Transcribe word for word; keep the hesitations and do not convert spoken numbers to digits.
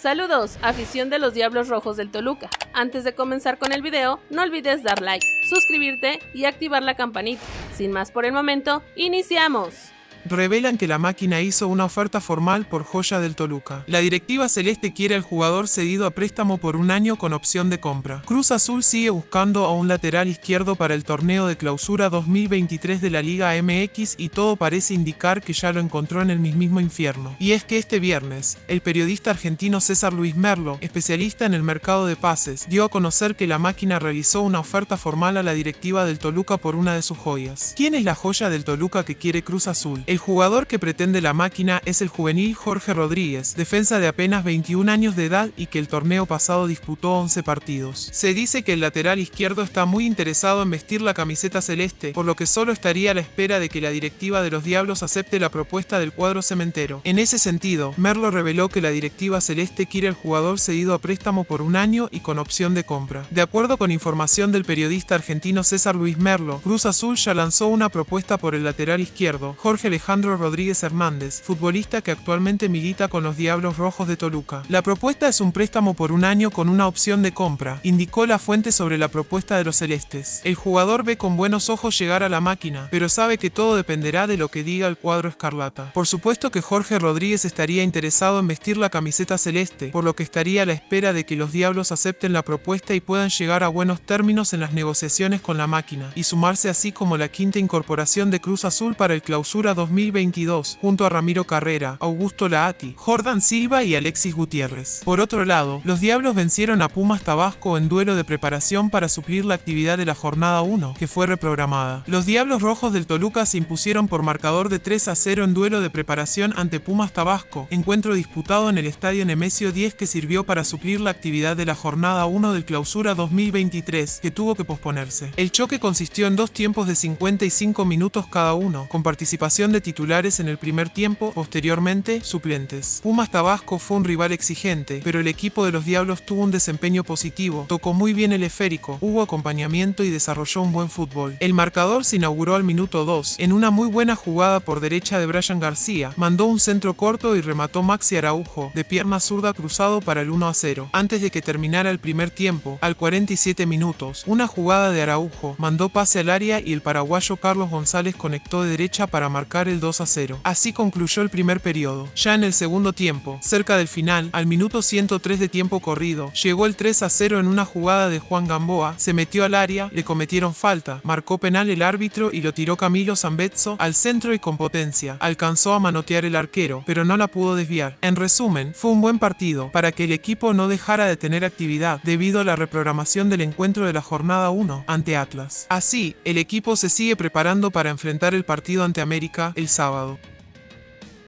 Saludos, afición de los Diablos Rojos del Toluca. Antes de comenzar con el video, no olvides dar like, suscribirte y activar la campanita. Sin más por el momento, ¡iniciamos! Revelan que la máquina hizo una oferta formal por Joya del Toluca. La directiva celeste quiere al jugador cedido a préstamo por un año con opción de compra. Cruz Azul sigue buscando a un lateral izquierdo para el torneo de clausura dos mil veintitrés de la Liga M X y todo parece indicar que ya lo encontró en el mismísimo infierno. Y es que este viernes, el periodista argentino César Luis Merlo, especialista en el mercado de pases, dio a conocer que la máquina realizó una oferta formal a la directiva del Toluca por una de sus joyas. ¿Quién es la joya del Toluca que quiere Cruz Azul? El jugador que pretende la máquina es el juvenil Jorge Rodríguez, defensa de apenas veintiún años de edad y que el torneo pasado disputó once partidos. Se dice que el lateral izquierdo está muy interesado en vestir la camiseta celeste, por lo que solo estaría a la espera de que la directiva de los Diablos acepte la propuesta del cuadro cementero. En ese sentido, Merlo reveló que la directiva celeste quiere al jugador cedido a préstamo por un año y con opción de compra. De acuerdo con información del periodista argentino César Luis Merlo, Cruz Azul ya lanzó una propuesta por el lateral izquierdo, Jorge Alejandro Rodríguez Hernández, futbolista que actualmente milita con los Diablos Rojos de Toluca. La propuesta es un préstamo por un año con una opción de compra, indicó la fuente sobre la propuesta de los celestes. El jugador ve con buenos ojos llegar a la máquina, pero sabe que todo dependerá de lo que diga el cuadro escarlata. Por supuesto que Jorge Rodríguez estaría interesado en vestir la camiseta celeste, por lo que estaría a la espera de que los Diablos acepten la propuesta y puedan llegar a buenos términos en las negociaciones con la máquina, y sumarse así como la quinta incorporación de Cruz Azul para el clausura dos mil veintidós, junto a Ramiro Carrera, Augusto Laati, Jordan Silva y Alexis Gutiérrez. Por otro lado, los Diablos vencieron a Pumas Tabasco en duelo de preparación para suplir la actividad de la jornada uno, que fue reprogramada. Los Diablos Rojos del Toluca se impusieron por marcador de tres a cero en duelo de preparación ante Pumas Tabasco, encuentro disputado en el estadio Nemesio diez que sirvió para suplir la actividad de la jornada uno del clausura dos mil veintitrés, que tuvo que posponerse. El choque consistió en dos tiempos de cincuenta y cinco minutos cada uno, con participación de titulares en el primer tiempo, posteriormente, suplentes. Pumas Tabasco fue un rival exigente, pero el equipo de los Diablos tuvo un desempeño positivo, tocó muy bien el esférico, hubo acompañamiento y desarrolló un buen fútbol. El marcador se inauguró al minuto dos, en una muy buena jugada por derecha de Brian García, mandó un centro corto y remató Maxi Araujo, de pierna zurda cruzado para el uno a cero. Antes de que terminara el primer tiempo, al cuarenta y siete minutos, una jugada de Araujo, mandó pase al área y el paraguayo Carlos González conectó de derecha para marcar el dos a cero. Así concluyó el primer periodo. Ya en el segundo tiempo, cerca del final, al minuto ciento tres de tiempo corrido, llegó el tres a cero en una jugada de Juan Gamboa, se metió al área, le cometieron falta, marcó penal el árbitro y lo tiró Camilo Zambezzo al centro y con potencia. Alcanzó a manotear el arquero, pero no la pudo desviar. En resumen, fue un buen partido, para que el equipo no dejara de tener actividad, debido a la reprogramación del encuentro de la jornada uno, ante Atlas. Así, el equipo se sigue preparando para enfrentar el partido ante América, el sábado.